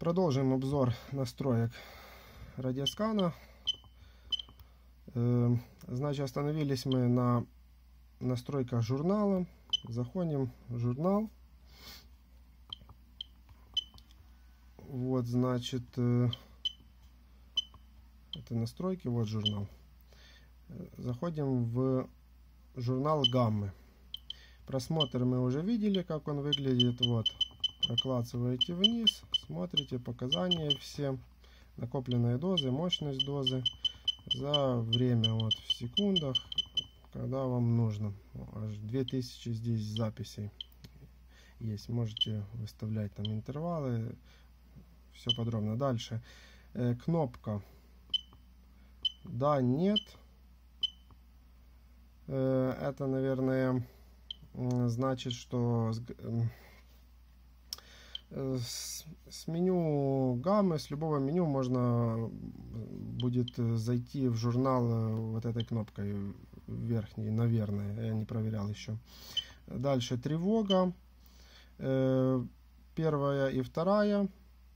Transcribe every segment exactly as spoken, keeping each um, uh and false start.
Продолжим обзор настроек радиоскана. Значит, остановились мы на настройках журнала. Заходим в журнал. Вот, значит, это настройки, вот журнал. Заходим в журнал гаммы. Просмотр мы уже видели, как он выглядит. Вот, проклацываете вниз, смотрите показания все, накопленные дозы, мощность дозы за время, вот в секундах, когда вам нужно. Аж две тысячи здесь записей есть, можете выставлять там интервалы, все подробно. Дальше э, кнопка да, нет, э, это, наверное, значит, что с, с меню гаммы, с любого меню можно будет зайти в журнал вот этой кнопкой верхней, наверное, я не проверял еще. Дальше тревога, э, первая и вторая,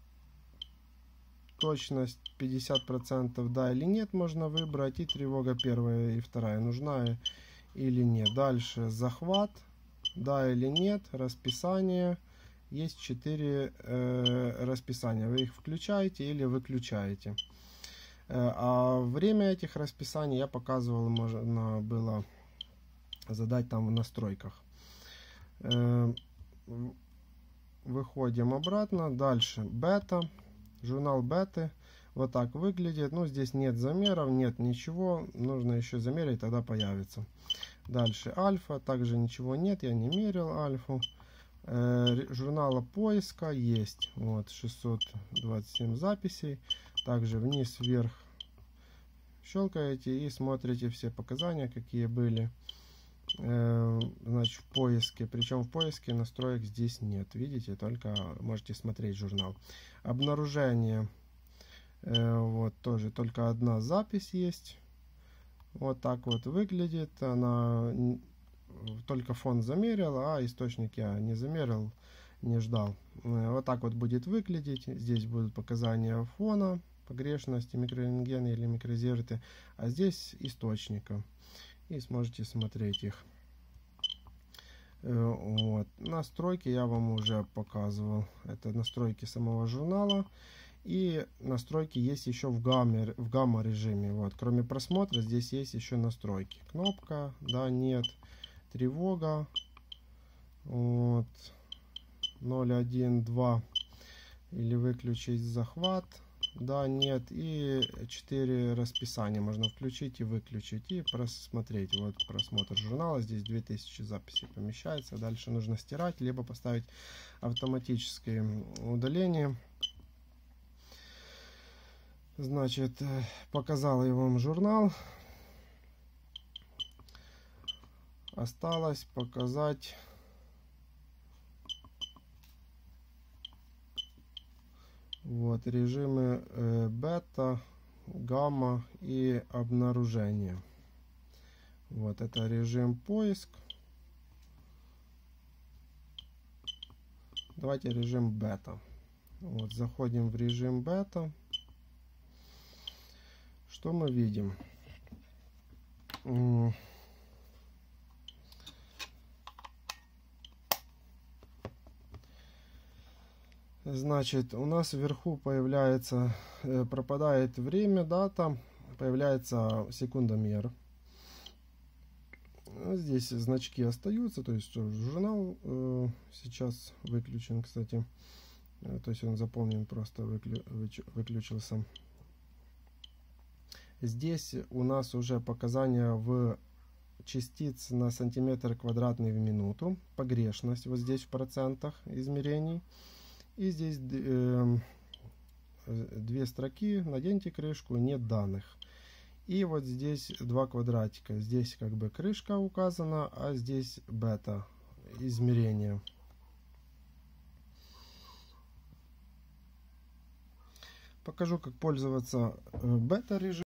точность пятьдесят процентов да или нет можно выбрать, и тревога первая и вторая нужна или нет. Дальше захват, да или нет, расписание. Есть четыре э, расписания. Вы их включаете или выключаете. Э, а время этих расписаний я показывал, можно было задать там в настройках. Э, выходим обратно. Дальше бета. Журнал беты. Вот так выглядит. Ну, здесь нет замеров, нет ничего. Нужно еще замерить, тогда появится. Дальше альфа. Также ничего нет, я не мерил альфу. Журнала поиска есть, вот шестьсот двадцать семь записей. Также вниз вверх щелкаете и смотрите все показания, какие были, значит, в поиске. Причем в поиске настроек здесь нет, видите, только можете смотреть журнал. Обнаружение, вот тоже только одна запись есть. Вот так вот выглядит она. Только фон замерил, а источник я не замерил, не ждал. Вот так вот будет выглядеть. Здесь будут показания фона, погрешности, микрорентгены или микрозерты, а здесь источника. И сможете смотреть их. Вот. Настройки я вам уже показывал. Это настройки самого журнала. И настройки есть еще в гамме, в гамма режиме. Вот. Кроме просмотра, здесь есть еще настройки. Кнопка, да, нет. Тревога, вот, ноль один два, или выключить захват, да, нет, и четыре расписания можно включить и выключить и просмотреть. Вот просмотр журнала, здесь две тысячи записей помещается. Дальше нужно стирать, либо поставить автоматическое удаление. Значит, показал я вам журнал. Осталось показать вот режимы э, бета, гамма и обнаружение. Вот это режим поиск. Давайте режим бета. Вот заходим в режим бета. Что мы видим? Значит, у нас вверху появляется, э, пропадает время, дата, появляется секундомер. Здесь значки остаются, то есть журнал э, сейчас выключен, кстати. Э, то есть он заполнен, просто выклю, выключился. Здесь у нас уже показания в частиц на сантиметр квадратный в минуту. Погрешность вот здесь в процентах измерений. И здесь э, две строки, наденьте крышку, нет данных. И вот здесь два квадратика. Здесь как бы крышка указана, а здесь бета, измерение. Покажу, как пользоваться бета режимом.